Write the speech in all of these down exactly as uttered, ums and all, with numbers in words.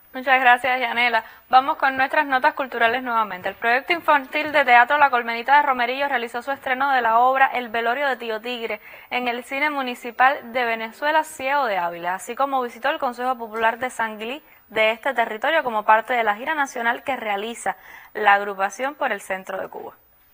Muchas gracias, Yanela. Vamos con nuestras notas culturales nuevamente. El proyecto infantil de teatro La Colmenita de Romerillo realizó su estreno de la obra El velorio de Tío Tigre en el Cine Municipal de Venezuela Ciego de Ávila, así como visitó el Consejo Popular de Sanguilí de este territorio como parte de la gira nacional que realiza la agrupación por el centro de Cuba.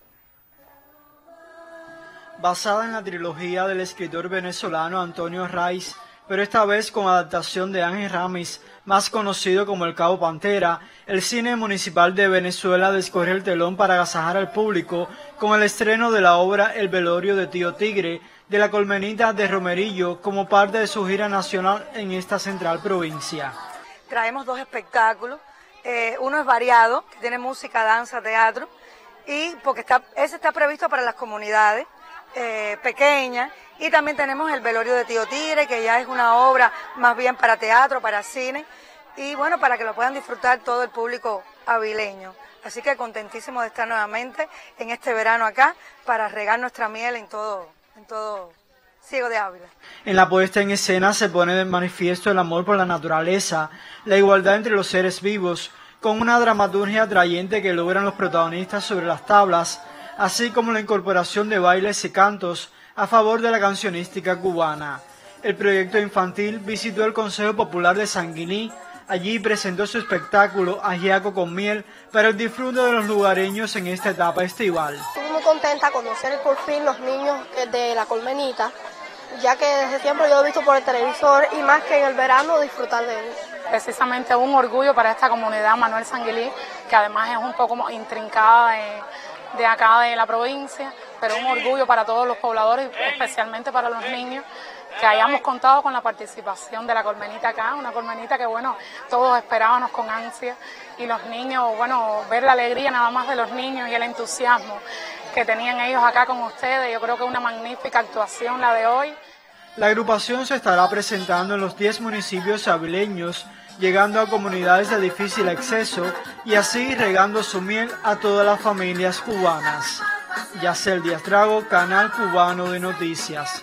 Basada en la trilogía del escritor venezolano Antonio Raiz, pero esta vez con adaptación de Ángel Ramis, más conocido como el Cabo Pantera, el Cine Municipal de Venezuela descorre el telón para agasajar al público con el estreno de la obra El velorio de Tío Tigre de La Colmenita de Romerillo como parte de su gira nacional en esta central provincia. Traemos dos espectáculos, eh, uno es variado, que tiene música, danza, teatro, y porque está, ese está previsto para las comunidades eh, pequeñas, y también tenemos el velorio de Tío Tigre, que ya es una obra más bien para teatro, para cine, y bueno, para que lo puedan disfrutar todo el público avileño. Así que contentísimo de estar nuevamente en este verano acá, para regar nuestra miel en todo, en todo Ciego de Ávila. En la puesta en escena se pone de manifiesto el amor por la naturaleza, la igualdad entre los seres vivos, con una dramaturgia atrayente que logran los protagonistas sobre las tablas, así como la incorporación de bailes y cantos a favor de la cancionística cubana. El proyecto infantil visitó el Consejo Popular de Sanguilí. Allí presentó su espectáculo Ajiaco con miel para el disfrute de los lugareños en esta etapa estival. Estoy muy contenta de conocer por fin los niños de La Colmenita, ya que desde siempre yo he visto por el televisor y más que en el verano disfrutar de ellos. Precisamente un orgullo para esta comunidad Manuel Sanguilí, que además es un poco intrincada de, de acá de la provincia, pero un orgullo para todos los pobladores, especialmente para los niños, que hayamos contado con la participación de La Colmenita acá, una colmenita que bueno, todos esperábamos con ansia, y los niños, bueno, ver la alegría nada más de los niños y el entusiasmo que tenían ellos acá con ustedes, yo creo que es una magnífica actuación la de hoy. La agrupación se estará presentando en los diez municipios avileños, llegando a comunidades de difícil acceso y así regando su miel a todas las familias cubanas. Yacel Díaz Drago, Canal Cubano de Noticias.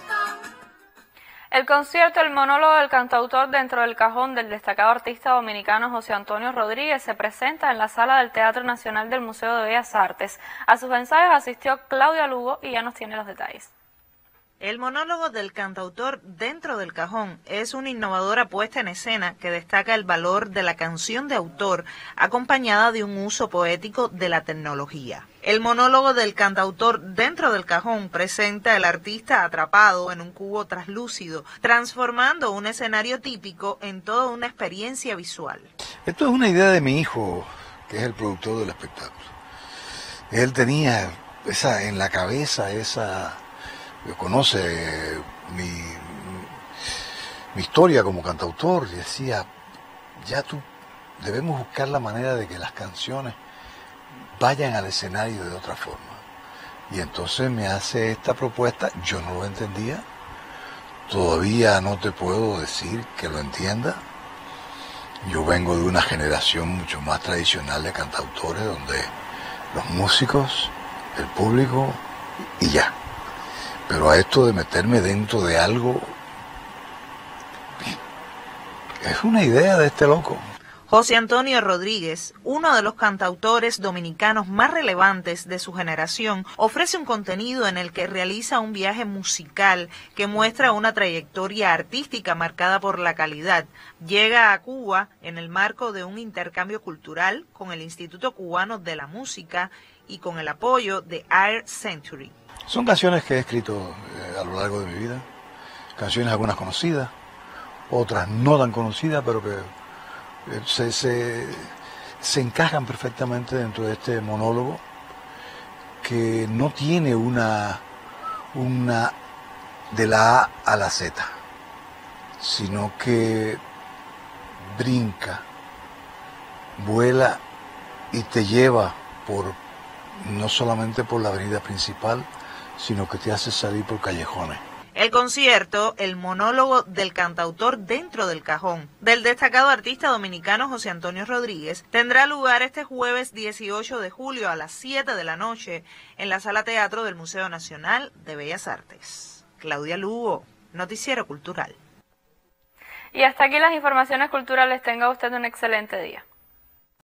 El concierto El monólogo del cantautor dentro del cajón del destacado artista dominicano José Antonio Rodríguez se presenta en la sala del Teatro Nacional del Museo de Bellas Artes. A sus ensayos asistió Claudia Lugo y ya nos tiene los detalles. El monólogo del cantautor Dentro del Cajón es una innovadora puesta en escena que destaca el valor de la canción de autor acompañada de un uso poético de la tecnología. El monólogo del cantautor Dentro del Cajón presenta al artista atrapado en un cubo translúcido, transformando un escenario típico en toda una experiencia visual. Esto es una idea de mi hijo, que es el productor del espectáculo. Él tenía esa en la cabeza esa... conoce mi, mi historia como cantautor y decía, ya tú debemos buscar la manera de que las canciones vayan al escenario de otra forma. Y entonces me hace esta propuesta, yo no lo entendía, todavía no te puedo decir que lo entienda. Yo vengo de una generación mucho más tradicional de cantautores donde los músicos, el público y ya. Pero a esto de meterme dentro de algo, es una idea de este loco. José Antonio Rodríguez, uno de los cantautores dominicanos más relevantes de su generación, ofrece un contenido en el que realiza un viaje musical que muestra una trayectoria artística marcada por la calidad. Llega a Cuba en el marco de un intercambio cultural con el Instituto Cubano de la Música y con el apoyo de Air Century. Son canciones que he escrito eh, a lo largo de mi vida, canciones algunas conocidas, otras no tan conocidas, pero que eh, se, se, se encajan perfectamente dentro de este monólogo, que no tiene una, una de la A a la Z, sino que brinca, vuela y te lleva por no solamente por la avenida principal, sino que te hace salir por callejones. El concierto, el monólogo del cantautor Dentro del Cajón, del destacado artista dominicano José Antonio Rodríguez, tendrá lugar este jueves dieciocho de julio a las siete de la noche en la Sala Teatro del Museo Nacional de Bellas Artes. Claudia Lugo, Noticiero Cultural. Y hasta aquí las informaciones culturales. Tenga usted un excelente día.